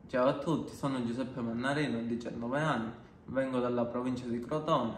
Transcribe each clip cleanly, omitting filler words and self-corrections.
Ciao a tutti, sono Giuseppe Mannarino, ho 19 anni, vengo dalla provincia di Crotone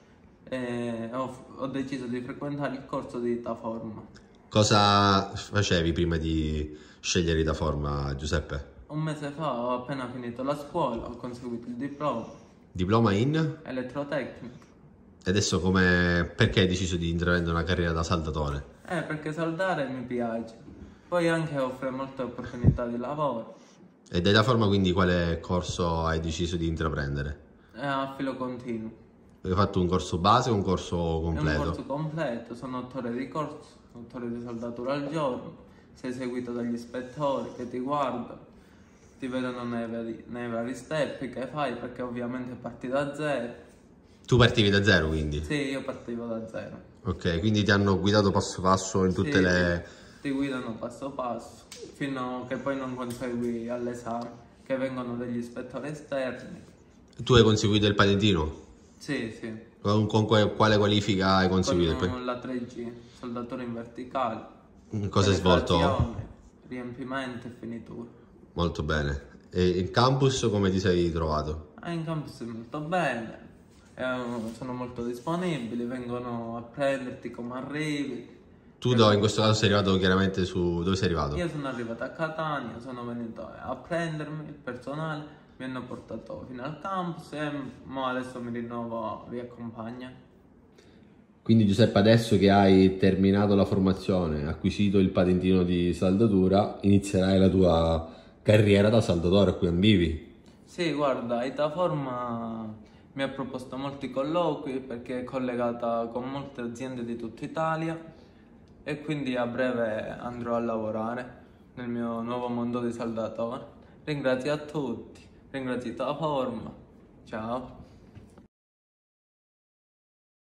e ho deciso di frequentare il corso di Itaforma. Cosa facevi prima di scegliere da forma, Giuseppe? Un mese fa ho appena finito la scuola, ho conseguito il diploma Diploma in? elettrotecnico. E adesso perché hai deciso di intraprendere una carriera da saldatore? Perché saldare mi piace, poi anche offre molte opportunità di lavoro. E dai da forma quindi quale corso hai deciso di intraprendere? È a filo continuo, Hai fatto un corso base o un corso è un corso completo? completo, sono 8 ore di corso, 8 ore di saldatura al giorno, sei seguito dagli ispettori che ti guardano, ti vedono nei vari step che fai perché ovviamente parti da zero. Tu partivi da zero quindi? Sì, io partivo da zero. Ok, quindi ti hanno guidato passo passo in tutte Sì, le... ti guidano passo passo fino a che poi non consegui all'esame, che vengono degli ispettori esterni. Tu hai conseguito il patentino? Sì, sì, Quale qualifica hai conseguito? con la 3G, soldatura in verticale, Cosa hai svolto? penetrazione, riempimento e finitura. Molto bene. E in campus come ti sei trovato? In campus molto bene, sono molto disponibili, vengono a prenderti come arrivi. Tu in questo caso sei arrivato chiaramente su... Dove sei arrivato? Io sono arrivato a Catania, sono venuto a prendermi il personale, mi hanno portato fino al campus e adesso mi rinnovo via compagna. Quindi Giuseppe, adesso che hai terminato la formazione, acquisito il patentino di saldatura, inizierai la tua carriera da saldatore a cui ambivi. Sì, guarda, Itaforma mi ha proposto molti colloqui perché è collegata con molte aziende di tutta Italia e quindi a breve andrò a lavorare nel mio nuovo mondo di saldatore. Ringrazio a tutti, ringrazio Itaforma, ciao.